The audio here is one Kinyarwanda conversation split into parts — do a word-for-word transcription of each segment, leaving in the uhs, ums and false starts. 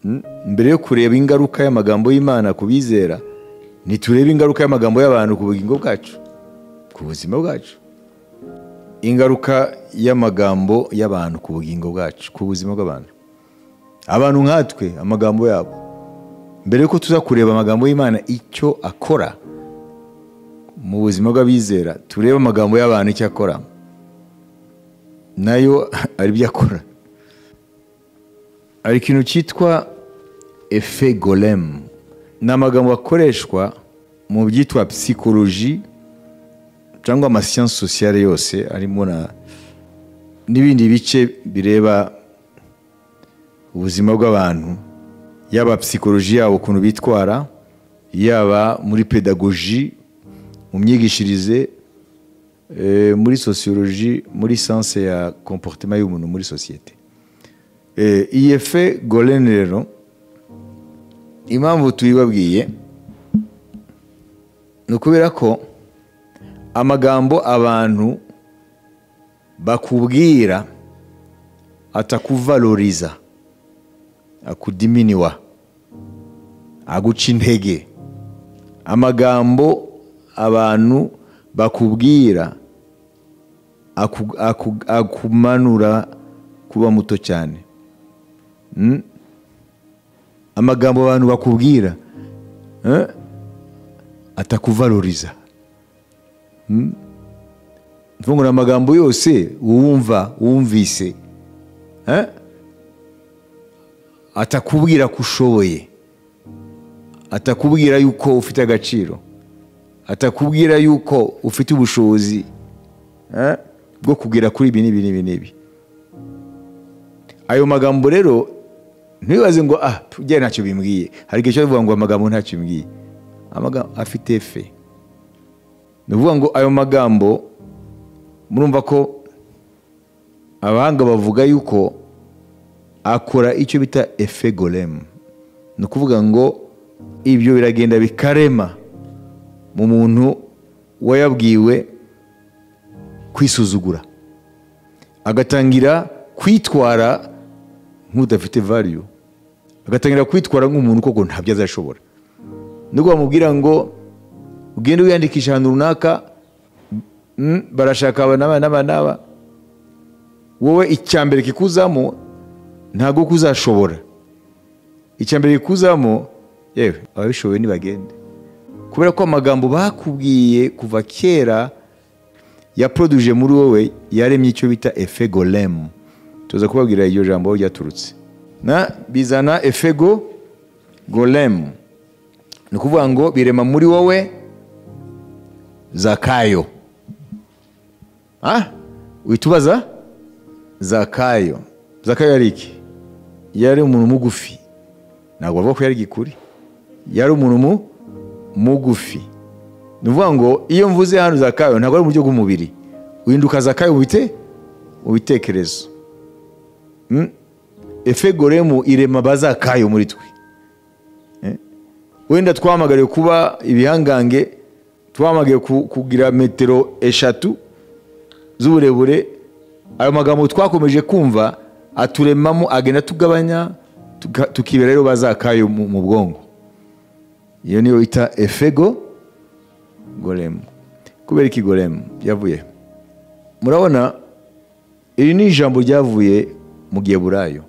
mbere yo kureba ingaruka y'amagambo y'Imana kubizera niturebe ingaruka y'amagambo y'abantu ku bugingo bwacu, ku buzima bwacu. Ingaruka y'amagambo y'abantu ku bugingo bwacu, ku buzima bw'abantu. Abantu nkatwe amagambo yabo, mbere yuko tuza kureba amagambo y'Imana icyo akora mu buzima bw'abizera, turebe amagambo y'abantu icyo akora, nayo ari byo akora. Hari ikintu cyitwa effet golem, ni amagambo akoreshwa mu byitwa psychologie cyangwa ama science sociale yose, arimo na n'ibindi bice bireba ubuzima bw'abantu, yaba psychologie yabo ukuntu bitwara, yaba muri pedagogie, mu myigishirize, e, muri sociologie, muri science ya comportement y'umuntu muri société. E, iyi effet golem rero impamvu tuyibabwiye ni ukubera ko amagambo abantu bakubwira atakuvaloriza, akudiminiwa, aguca intege. Amagambo abantu bakubwira akumanura kuba muto cyane. Hmm? Amagambo abantu bakubwira eh? atakuvaloriza. Hmm? Mfungura amagambo yose uwumva, uwumvise eh? atakubwira kushoboye, atakubwira yuko ufite agaciro, atakubwira yuko ufite ubushobozi eh? bwo kugera kuri ibi n'ibi n'ibi n'ibi. Ayo magambo rero ntibaze ngo ah ujye ntacyo bimbwiye. Hari igihe cyo bivuga ngo amagambo ntacyo bimbwiye. Amagambo afite efe. Nuvuga ngo ayo magambo murumva ko abahanga bavuga yuko akora icyo bita effet golem. Ni ukuvuga ngo ibyo biragenda bikarema mu muntu wayabwiwe kwisuzugura, agatangira kwitwara nk'udafite value, agatangira kwitwara nk'umuntu koko ntabyo azashobora. Nubwo bamubwira ngo ugende wiyandikisha ahantu runaka, mm, barashaka aba n'aba n'aba n'aba, wowe icyambere kikuzamo ntago kuzashobora. Icyambere kikuzamo yewe ababishoboye nibagende, kubera ko amagambo bakubwiye kuva kera ya produje muri wowe yaremye icyo bita effet golem. Tuza kubabwira iryo jambo ryaturutse na bizana effet go golem. Ni kuvuga ngo birema muri wowe Zakayo. Ah, witubaza Zakayo. Zakayo yari iki? Yari umuntu mugufi. Ntabwo bavuga ko yari gikuri. Yari umuntu mugufi. Ni kuvuga ngo iyo mvuze hano Zakayo ntabwo ari mu buryo bw'umubiri. Uhinduka Zakayo ubite ubitekerezo. Hmm? Effet golem irema bazakayo muri twe. Eh? Wenda twamagariye kuba ibihangange, twamagaye kugira metero eshatu z'uburebure. Ayo magambo twakomeje kumva aturemamo, agenda tugabanya, tukibera rero bazakayo mu bwongo. Iyo niyo ita effet go golem. Kubera iki golem yavuye? Murabona iri ni ijambo ryavuye mu Giheburayo.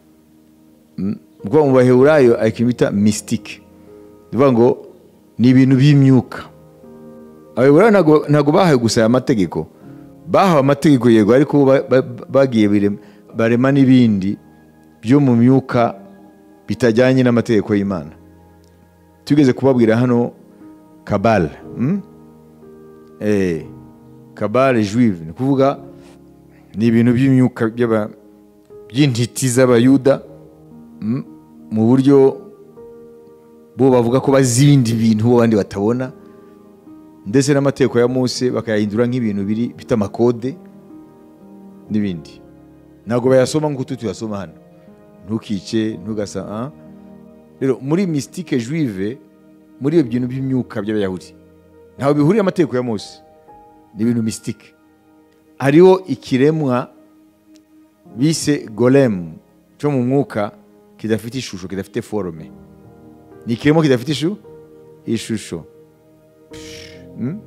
Mko mu Baheburayo ayikimita mystique. Bivuga ngo ni ibintu by'imyuka. Abaheburayo ntago ntago bahaye gusa amategeko. Bahawe amategeko yego, ariko bagiye barema n'ibindi byo mu myuka bitajyanye n'amategeko y'Imana. Tugeze kubabwira hano Kabale. Hmm? Eh, Kabale juive, ni kuvuga ni ibintu by'imyuka by'aba by'intiti z'abayuda, mm, mu buryo bo bavuga ko bazibindi bintu abandi batabona, ndetse n'amategeko ya Mose bakayahindura nk'ibintu biri bita amakode n'ibindi. Ntabwo bayasoma nk'uko tuyasoma hano. Ntukice, ntugasa. Ah? Rero muri mystique juive, muri ibyo bintu by'imyuka by'Abayahudi, ntaho bihuriye amategeko ya Mose. Ni ibintu mystique. Hariho ikiremwa bise golem cyo mu mwuka kidafite ishusho, kidafite forme. Ni ikiremwa kidafite ishu ishusho. Hmm?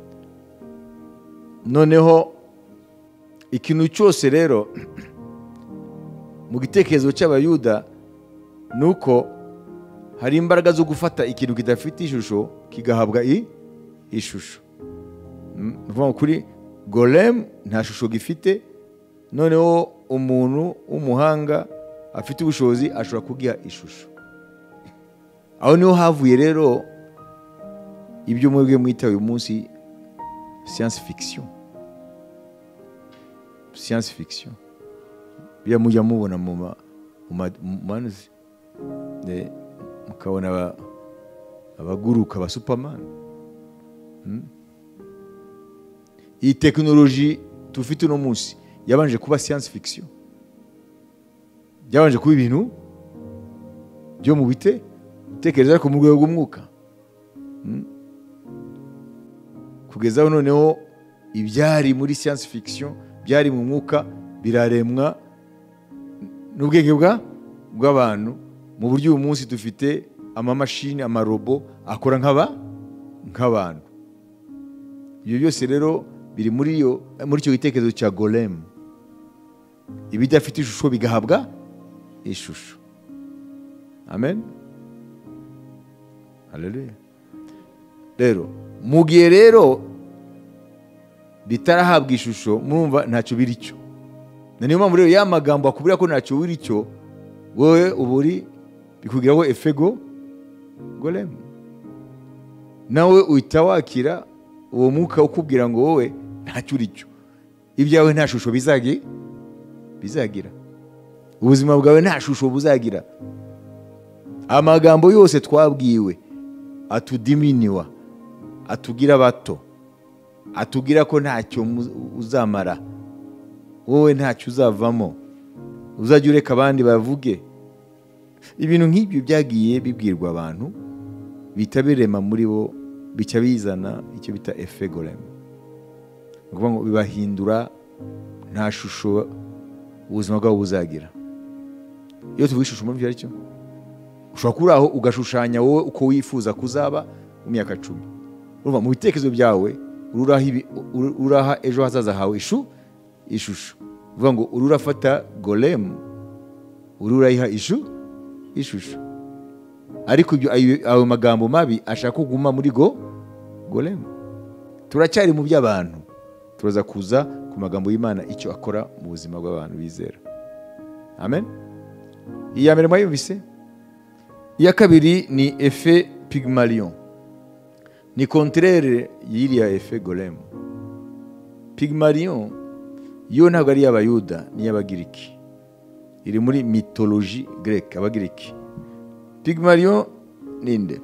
Noneho ikintu cyose rero mu gitekerezo cy'abayuda nuko hari imbaraga zo gufata ikintu kidafite ishusho kigahabwa i ishusho. Mvuga kuri golem nta shusho gifite, noneho umuntu w'umuhanga afite ubushobozi ashobora kugiha ishusho. Aho niho havuye rero ibyo mwebwe mwita uyu munsi science fiction. Science fiction bya mujya mubona mu manuzi mukabona abaguruka ba Superman. Hmm? Iyi teknoloji tufite uno munsi yabanje kuba science fiction, yabanje kuba ibintu byo mu bite tekereza ko mu rwego rw'umwuka. Hmm? Kugeza noneho ibyari muri science fiction byari mu mwuka biraremwa n'ubwenge bwa bw'abantu, mu buryo uyu munsi dufite amamashini, amarobo akora nk'aba nk'abantu. Ibyo byose rero biri muri yo muri cyo gitekerezo cya golem. Ibidafite ishusho bigahabwa ishusho. Amen. Haleluya. Rero mu gihe rero bitarahabwa ishusho, mwumva ntacyo biri cyo. Niyo mpamvu rero ya magambo akubwira ko ntacyo biri cyo, wowe uburi bikugiraho efego golem. Nawe uhita wakira uwo mwuka ukubwira ngo wowe ntacyo uri cyo, ibyawe nta shusho bizagi bizagira, ubuzima bwawe nta shusho buzagira. Amagambo yose twabwiwe atudiminiwa, atugira bato, atugira ko ntacyo uzamara, wowe ntacyo uzavamo, uzajya ureka abandi bavuge. Ibintu nk'ibyo byagiye bibwirwa abantu bita birema muri bo, bica bizana icyo bita effet golem. Ukuvuga ngo bibahindura nta shusho ubuzima bwabo buzagira. Iyo tuvuga ishusho muri cyo, ushobora kuri aho ugashushanya wowe uko wifuza kuzaba mu myaka cumi. Urumva mu bitekerezo byawe uraha ejo hazaza hawe ishu ishusho. Uvuga ngo ururafata golem, ururayiha ishu ishusho. Ariko ibyo ayo magambo mabi ashaka kuguma muri go golem. Turacyari mu by'abantu, turaza kuza ku magambo y'Imana icyo akora mu buzima bw'abantu bizera. Amen. Iya mbere mwayumvise. Iya kabiri ni effet Pygmalion. Ni contraire y'iriya effet golem. Pygmalion yo ntabwo ari y'Abayuda, ni y'Abagiriki. Iri muri mythologie grecque, Abagiriki. Pygmalion ninde?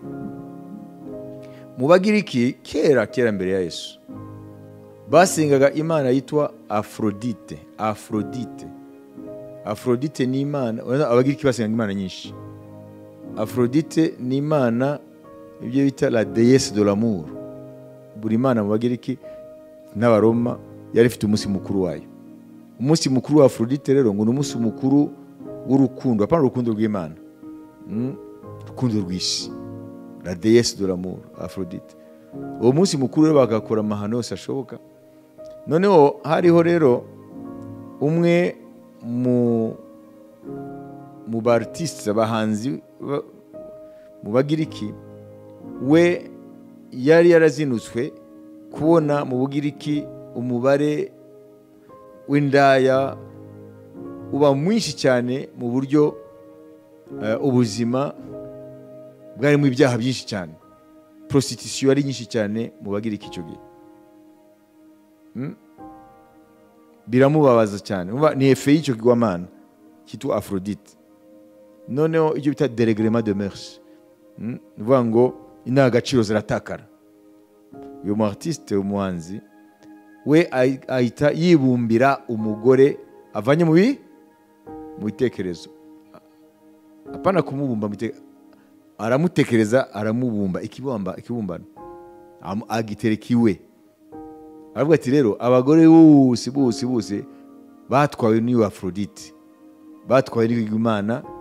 Mu Bagiriki kera kera mbere ya Yesu basengaga imana yitwa Aphrodite. Aphrodite. Aphrodite ni imana, Abagiriki basengaga imana nyinshi. Aphrodite ni imana ibyo bita la déesse de l'amour. Buri imana mu Bagiriki n'Abaroma yari ifite umunsi mukuru wayo. Umunsi mukuru wa Aphrodite rero ngo ni umunsi mukuru w'urukundo, apana urukundo rw'Imana, urukundo rw'isi, la déesse de l'amour, Aphrodite. Uwo munsi mukuru rero bagakora amahano yose ashoboka. Noneho hariho rero umwe mu mu bartiste, abahanzi mu Bagiriki, we yari yarazinutswe kubona mu Bugiriki umubare w'indaya uba mwinshi cyane, mu buryo uh, ubuzima bwarimo ibyaha byinshi cyane. Prostitution ari nyinshi cyane mu Bagiriki icyo gihe. Hmm? Biramubabaza cyane. Ni efe y'icyo kigwamana cyitwa Aphrodite. Noneho icyo bita dérèglement de mœurs. Hmm? Nuvuga ngo indangagaciro ziratakara. Uyu mu artiste, umuhanzi, we ahita yibumbira umugore avanye mu mu bitekerezo. Apana kumubumba mu bitekerezo, aramutekereza, aramubumba ikibumba ikibumbano, agitereka iwe. Aravuga ati rero abagore bose bose bose batwawe n'iyo Aphrodite, batwawe n'Imana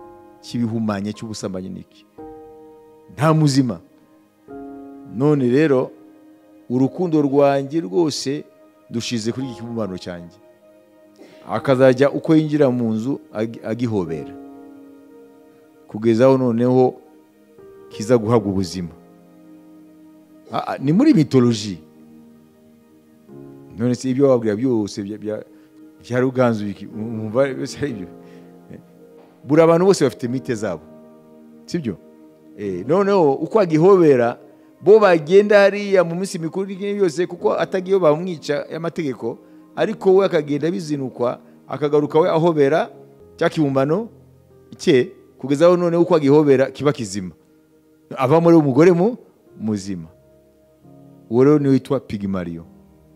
cy'ibihumanye cy'ubusambanyi niki? Nta muzima. None rero urukundo rwanjye rwose dushize kuri iki kibumbano cyanjye, akazajya uko yinjira mu nzu agihobera kugeza aho noneho kiza guhabwa ubuzima. Ni muri mitoloji. None se ibyo wabwira byose bya Ruganzu umva bese ibyo buri abantu bose bafite mite zabo, sibyo? Eh, noneho uko agihobera bo bagenda hariya mu minsi mikuru yose, kuko atagiyo bamwica y'amategeko, ariko we akagenda bizinukwa akagaruka we ahobera cya kibumbano cye kugeza aho noneho uko agihobera kiba kizima, ava muri umugore mu muzima. Uwo rero ni witwa Pygmalion.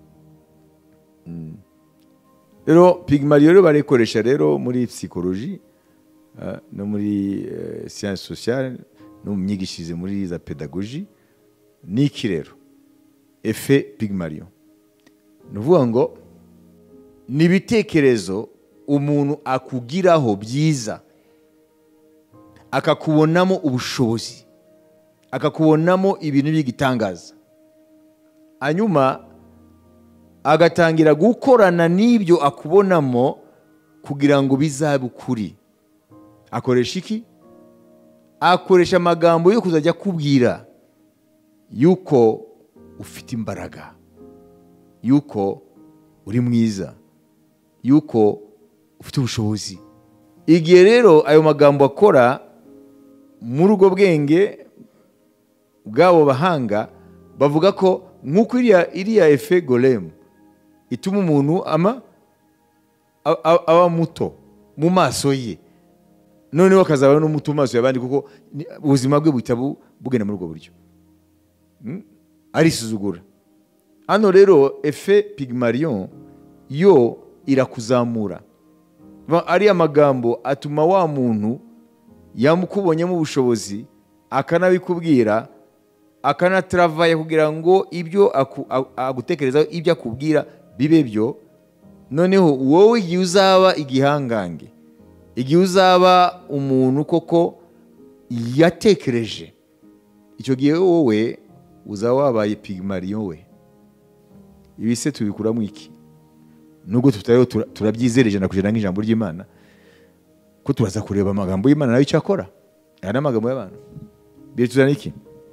Rero Pygmalion rero barikoresha rero muri psychologie no muri science sociale no mu myigishirize muri za pedagogie. Niki rero effet Pygmalion? Nuvuga ngo ni ibitekerezo umuntu akugiraho byiza, akakubonamo ubushobozi, akakubonamo ibintu by'igitangaza, hanyuma agatangira gukorana n'ibyo akubonamo kugira ngo bizabe ukuri. Akoresha iki? Akoresha amagambo yo kuzajya kubwira yuko ufite imbaraga, yuko uri mwiza, yuko ufite ubushobozi. Igihe rero ayo magambo akora muri ubwo bwenge bw'abo bahanga, bavuga ko nk'uko iriya iriya effet Golem ituma umuntu ama aba muto mu maso ye, noneho akazaba no muto mu maso y'abandi, kuko ubuzima bwe buhita bugenda muri ubwo buryo. Arisuzugura. Hano rero effet Pygmalion yo irakuzamura. Ari amagambo atuma wa muntu yamukubonyemo ubushobozi akanabikubwira, akanatravaye kugira ngo ibyo agutekerezaho ibyo akubwira bibe byo. Noneho wowe igihe uzaba igihangange, igihe uzaba umuntu koko yatekereje, icyo gihe wowe uzaba wabaye Pygmalion we. Ibi se tubikuramo iki? Nubwo tutariho turabyizera ijana ku ijana nk'ijambo ry'Imana, ko turaza kureba amagambo y'Imana nayo icyo akora. Aya ni amagambo y'abantu. Biratuzana iki?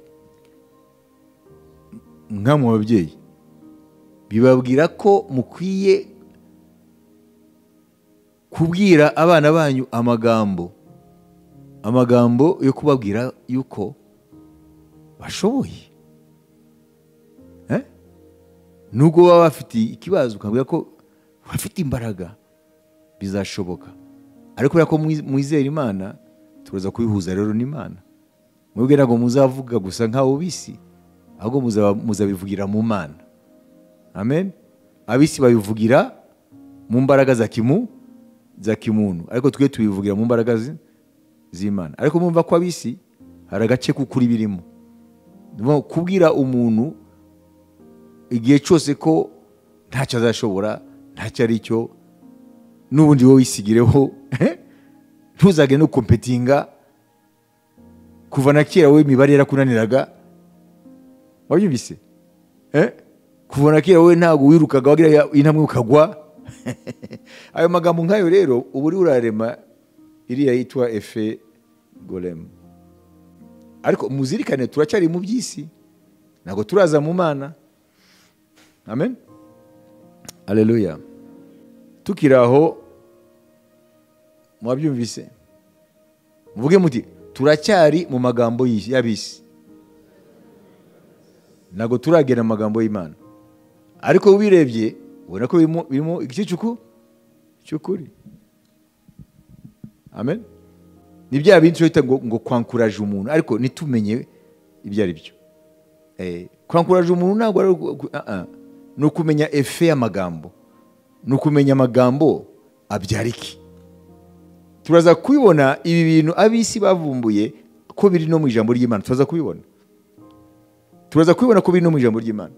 Nka mu babyeyi bibabwira ko mukwiye kubwira abana banyu amagambo amagambo yo kubabwira yuko bashoboye. Eh? Nubwo baba bafite ikibazo ukabwira ko bafite imbaraga, bizashoboka. Ariko kubera ko mwizera Imana, turaza kubihuza rero n'Imana. Mwebwe ntabwo muzavuga gusa nk'abo bisi, ahubwo muzabivugira mu Mana. Amen. Abisi babivugira mu mbaraga za kimu za kimuntu, ariko twe tubivugira mu mbaraga z'Imana. Ariko mumva ko abisi hari agace k'ukuri birimo. Kubwira umuntu igihe cyose ko ntacyo azashobora, ntacyo ari cyo, n'ubundi wowe wisigireho, ntuzage no kompetinga. Kuva na kera wowe imibare yarakunaniraga, wabyumvise? Eh? Kuva na kera wowe ntabwo wirukaga wagira intambwe ukagwa. Ayo magambo nk'ayo rero ubu uri urarema iriya yitwa effet Golem. Ariko muzirikane turacyari mu by'isi, ntabwo turaza mu Mana. Amen. Haleluya. Tukiraho mwabyumvise, muvuge muti turacyari mu magambo y'abisi, ntabwo turagera mu magambo y'Imana. Ariko ubirebye ubona ko birimo igice cy'ukuri. Amen. Ni bya bintu bita ngo ngo kwankuraje umuntu, ariko nitumenye ibyo ari byo. Eh, kwankuraje umuntu ntabwo ari no kumenya effet y'amagambo, no kumenya amagambo abyara iki. Turaza kubibona ibi bintu abisi bavumbuye ko biri no mu ijambo ry'Imana. Turaza kubibona. Turaza kubibona ko biri no mu ijambo ry'Imana.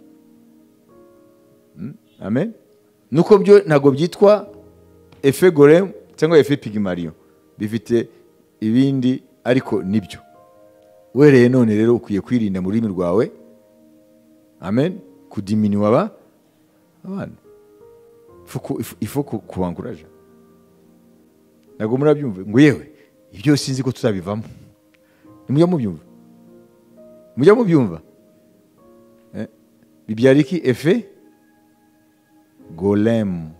Amen. Nuko byo ntago byitwa effet Golem cyangwa effet Pygmalion, bifite ibindi ariko nibyo wereye none rero ukwiye kwirinda mu rurimi rwawe amen kudiminiwa aba abana ifo kubankuraje ntabwo murabyumva ngo yewe ibyo sinzi ko tuzabivamo nimujya mubyumva mujya mubyumva bibyara iki efe golem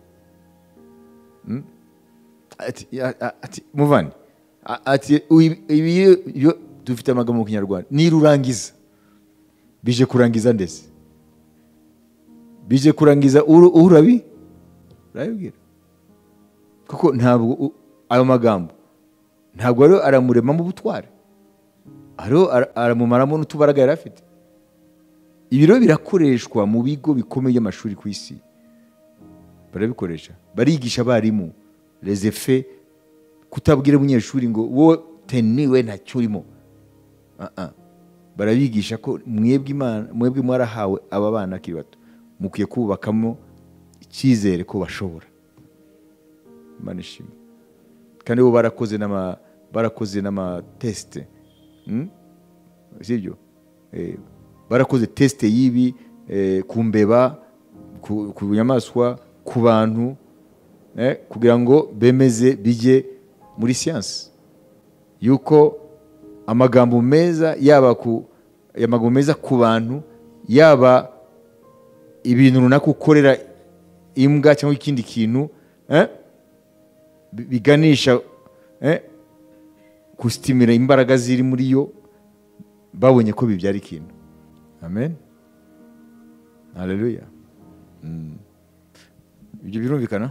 ati muvani ati ibi dufite amagambo mu kinyarwanda nirurangiza bije kurangiza ndetse bije kurangiza urabi urabibwira kuko ntabwo ayo magambo ntabwo rero aramuremamo ubutware ariho aramumaramo n'utubaraga yari afite ibiro birakoreshwa mu bigo bikomeye by'amashuri ku isi barabikoresha barigisha abarimu les effets kutabwira umunyeshuri ngo wowe teniwe ntacyo urimo barabigisha ko mwebwe imana mwebwe mwarahawe aba bana akiri bato mukwiye kubakamo icyizere ko bashobora Imana ishimwe kandi bo barakoze n'ama barakoze n'ama test sibyo barakoze test yibi ku mbeba ku nyamaswa ku bantu kugira ngo bemeze bijye muri science yuko amagambo meza yaba ku amagambo meza ku bantu yaba ibintu runaka ukorera imbwa cyangwa ikindi kintu eh biganisha eh kustimira imbaraga ziri muri yo babonye ko bibyara ikintu amen haleluya ibyo birumvikana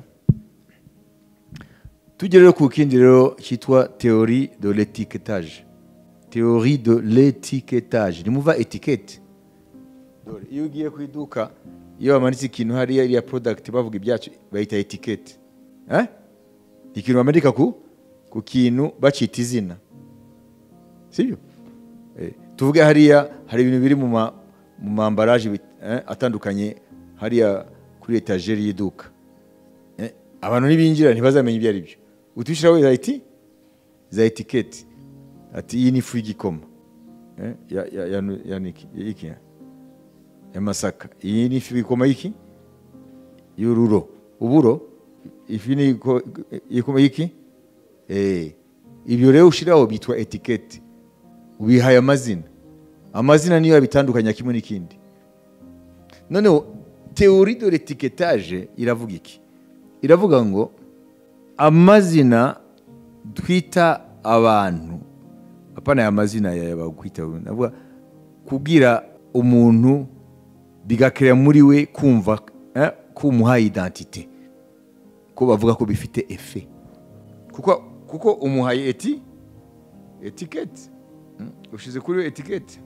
tugere ku kindi rero cyitwa théorie de l'étiquetage théorie de l'étiquetage nimuva etiquette dore iyo ugiye ku iduka iyo bamanitse ikintu hariya iriya product bavuga ibyacu bayita etiquette eh ikintu bamanika ku ku kintu bacita izina sibyo eh tuvuge hariya hari ibintu biri mu mu mambaraje eh, atandukanye hariya kuri etageri y'iduka eh abantu nibinjira ntibazamenye ibyo ari byo utishiraho za iti za etiquette ati iyi ni ifu y'igikoma eh ya ya ya, ya niki iki ya masaka iyi ni ifu y'igikoma iki y'ururo uburo ifu ni y'igikoma iki eh ibyo rero ushiraho bitwa etiquette ubihaye amazina amazina niyo yabitandukanya kimwe n'ikindi none théorie de l'étiquetage iravuga iki iravuga ngo amazina twita abantu apana ya mazina yabakwita navuga kubwira umuntu bigakira muri we kumva eh, kumuha identité ko bavuga ko bifite effet kuko kuko umuhaye eti etiquette hmm? ushize kuri etiquette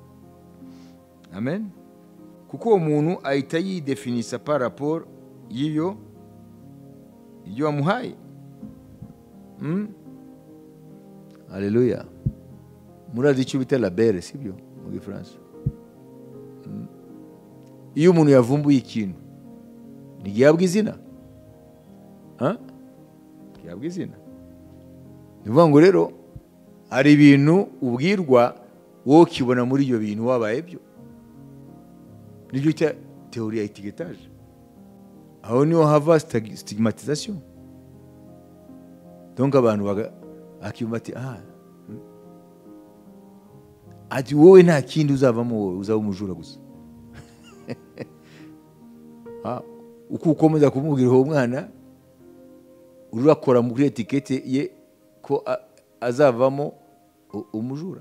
amen kuko umuntu ahita yidefinisa par rapport yiyo iyo wamuhaye hmm? Haleluya murazi icyo bita label sibyo mu Gifaransa hmm? iyo umuntu yavumbuye ikintu ntigiyabwa izina ha giyabwa izina nivuga ngo rero hari ibintu ubwirwa wowe kibona muri iyo bintu wabaye byo nibyo cya théorie ya étiquetage aho niho hava stigmatisation donc abantu baga akiyumati ah ati wowe nta kindi uzavamo wowe uzaba umujura gusa ah uko ukomeza kumubwira uwo mwana urakora muri etiquette ye ko azavamo umujura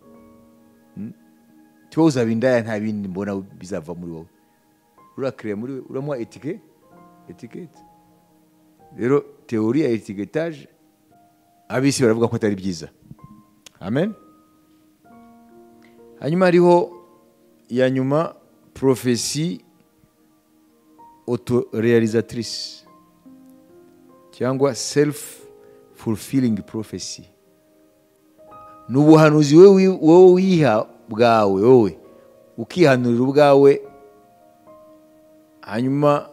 cyo uzabindaya nta bindi mbona bizava muri wowe urakire muri uramuha etiquette etiquette rero théorie ya étiquetage abisi baravuga ko atari byiza amen hanyuma hariho ya nyuma prophétie autoréalisatrice cyangwa self fulfilling prophecy nubuhanuzi wewe wowe wiha bwawe wowe ukihanurira ubwawe hanyuma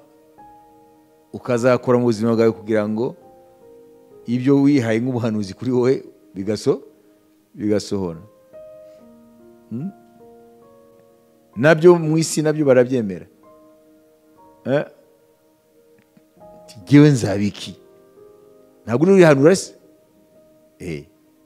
ukazakora mu buzima bwawe kugira ngo ibyo wihaye nk'ubuhanuzi kuri wowe bigaso bigasohora. Hmm? Nabyo mu isi nabyo barabyemera. Eh? Tigewe nzabiki. Ntabwo uri hanura se? Eh.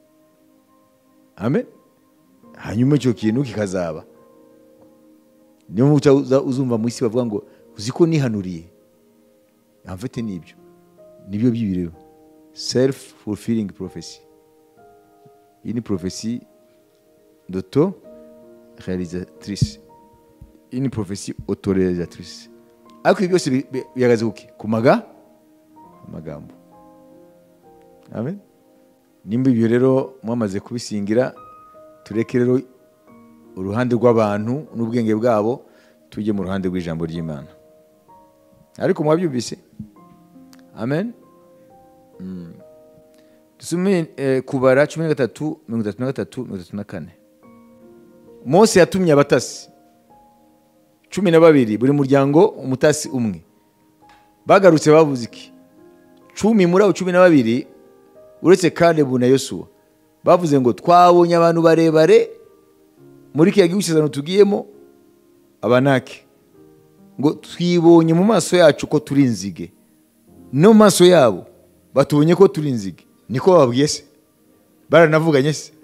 Amen. Hanyuma icyo kintu kikazaba. Niyo mucha uzumva mu isi bavuga ngo uziko nihanuriye. Amfite nibyo. Nibyo byibireba. Self fulfilling prophecy. Iyi ni prophecy d'auto réalisatrice. Iyi ni prophecy autoréalisatrice. Ariko byose bihagaze kuki? Kumaga amagambo. Amen. Nimba ibyo rero mwamaze kubisingira, tureke rero uruhande rw'abantu n'ubwenge bwabo tujye mu ruhande rw'ijambo ry'Imana. Ariko mwabyumvise? Amen. Mm. Dusome eh, kubara cumi na gatatu mirongo itatu na gatatu mirongo itatu na kane. Mose yatumye abatasi cumi na babiri buri muryango umutasi umwe. Bagarutse bavuze iki? Cumi muri abo cumi na babiri uretse Kalebu na Yosuwa bavuze ngo twabonye abantu barebare muri kiya gihugu cy'isezerano tugiyemo, Abanaki, ngo twibonye mu maso yacu ko turi inzige, no maso yabo batubonye ko turi inzige. Niko bababwiye se? Baranavuganye se?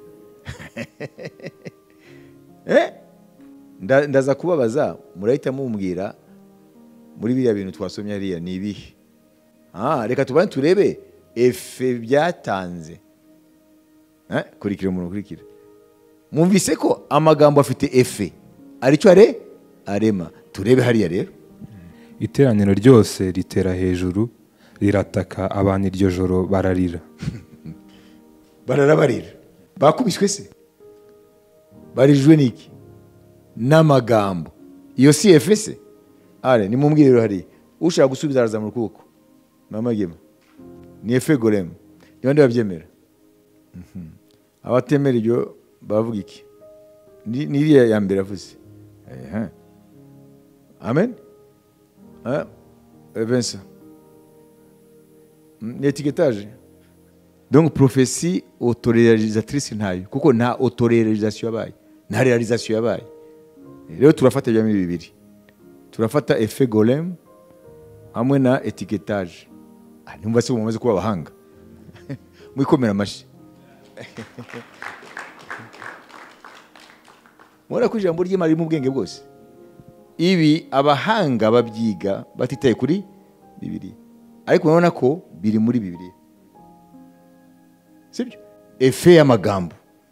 Eh? Ndaza kubabaza, murahita mumbwira muri biriya bintu twasomye hariya ni ibihe? Ah, reka tubane turebe efe byatanze. Eh? Kurikira umuntu kurikira. Mwumvise ko amagambo afite efe aricyo are arema. Turebe hariya rero. Iteraniro ryose ritera hejuru rirataka, abantu iryo joro bararira. Bararabarira. Bakubiswe se? Barijwe niki? N'amagambo. Iyo si efe se? Ale, nimumbwire rero hariya. Ushaka gusubiza araza mu kuboko. Mama Gema. Ni efe golem. Niba ndi babyemera. Mhm. Abatemera iryo bavuga iki? Ni iriya ya mbere avuze. Eh. Amen. Ah, Vincent. Ni étiquetage. Donc prophétie autoréalisatrice ntayo, kuko nta autoréalisation yabaye, nta réalisation yabaye. Rero turafata ibya bibiri. Turafata effet golem hamwe na étiquetage. Ah, numva se mumaze kuba abahanga. Mwikomera amashi. Mura ku ijambo ry'Imana mu bwenge bwose. Ibi abahanga babyiga batitaye kuri Bibiliya. Ariko urabona ko biri muri Bibiliya. Sibyo? Efe y'amagambo.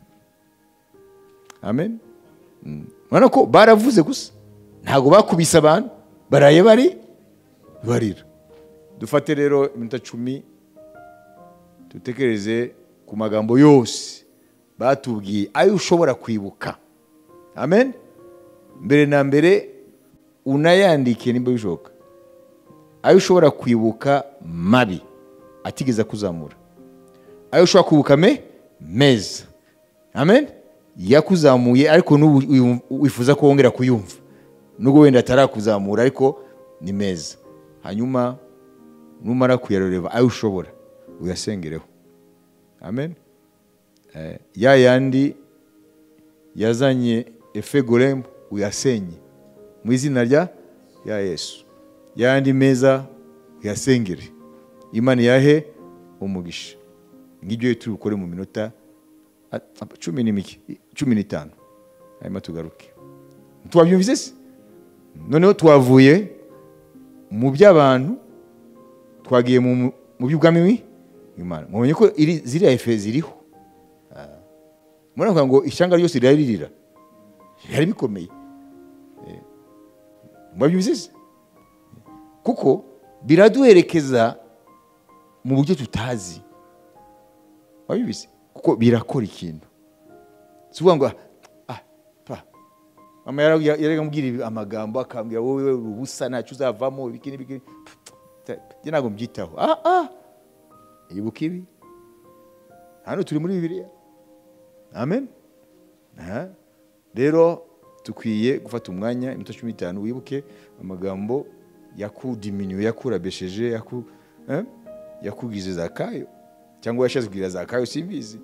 Amen. Urabona ko baravuze gusa. Ntago bakubisa abantu, baraye bari barira. Dufate rero iminota cumi tutekereze ku magambo yose batubwiye ayo ushobora kwibuka. Amen. Mbere na mbere unayandike nimba bishoboka. Ayo ushobora kwibuka mabi atigeza kuzamura. Ayo ushobora kwibuka me meza. Amen. Yakuzamuye ariko n'ubu wifuza ko wongera kuyumva. Nubwo wenda atarakuzamura ariko ni meza. Hanyuma numara kuyaroreva ayo ushobora uyasengereho. Amen. Eh, ya yandi yazanye efe golem uyasenye mu izina rya ya Yesu. Yandi meza uyasengere. Imana yahe umugisha. Ngibyo turi gukora mu minota cumi n'imiki cumi n'itanu. Hanyuma tugaruke. Twabyumvise se? Noneho twavuye mu by'abantu twagiye mu mu by'ubwami Imana. Mubonye ko iri ziriya efe ziriho. Muranga ngo ishyanga ryose riraririra. Yari bikomeye. Eh. Mwabyumvise? Kuko biraduherekeza mu buryo tutazi. Mwabyumvise? Kuko birakora ikintu. Suvuga ngo ah pa. Mama yarega mubwira amagambo akambwira wowe ubusa ntacyo uzavamo ibikini bikini. Je nago mbyitaho. Ah ah. Ibuka ibi. Hano turi muri Bibiliya. Amen. Aha. Rero tukwiye gufata umwanya iminota cumi n'itanu wibuke amagambo yakudiminiwe yakurabesheje yaku eh yakugize Zakayo cyangwa yashaze kugira Zakayo simbizi.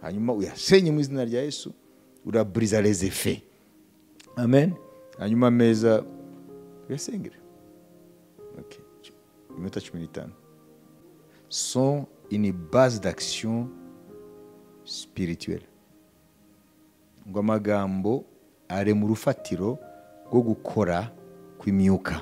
hanyuma uyasenye mu izina rya Yesu, uraburiza les effets. Amen. Hanyuma ameza uyasengere. Okay. Iminota cumi n'itanu. Sont une base d'action spirituelle. Ngo amagambo are mu rufatiro rwo gukora kw'imyuka.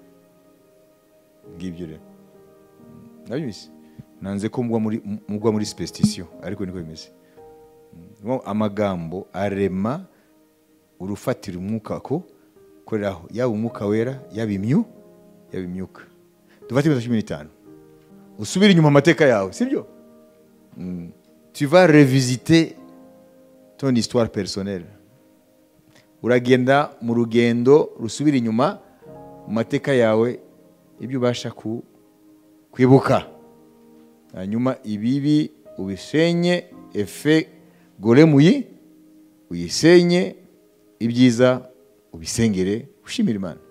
Ngibyo rero. Nabimisi. Nanze ko mugwa muri mugwa muri superstition, ariko niko bimeze. Ngo amagambo arema urufatiro umwuka ko koreraho, yaba umwuka wera, yaba imyu, yaba imyuka. Dufate iminota cumi n'itanu. Usubira inyuma amateka yawe, sibyo? Mm. Tu vas revisiter ton histoire personnelle. Uragenda mu rugendo rusubira inyuma mu mateka yawe, ibyo ubasha ku kwibuka. Hanyuma ibibi ubisenye, efe golemuyi uyisenye, ibyiza ubisengere, ushimira Imana.